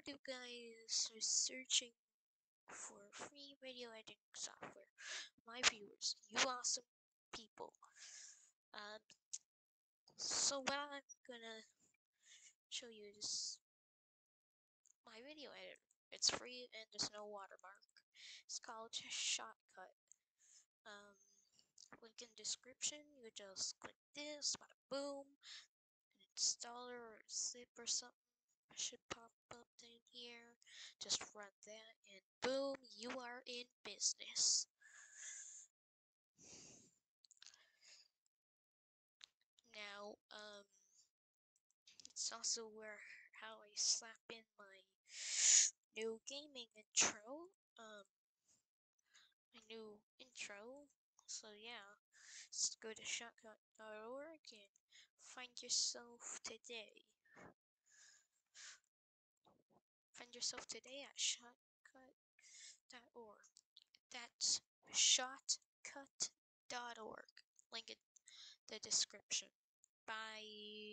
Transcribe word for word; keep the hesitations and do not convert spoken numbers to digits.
are you guys searching for free video editing software? My viewers, you awesome people. Um, so what I'm gonna show you is my video editor. It's free and there's no watermark. It's called Shotcut. Um, link in description. You just click this, bada boom, an installer or zip or something should pop up in here. Just run that and boom, you are in business. Now, um, it's also where how I slap in my new gaming intro. Um, my new intro. So yeah, just go to shotcut dot org and find yourself today. Find yourself today at shotcut dot org. That's shotcut dot org. Link in the description. Bye.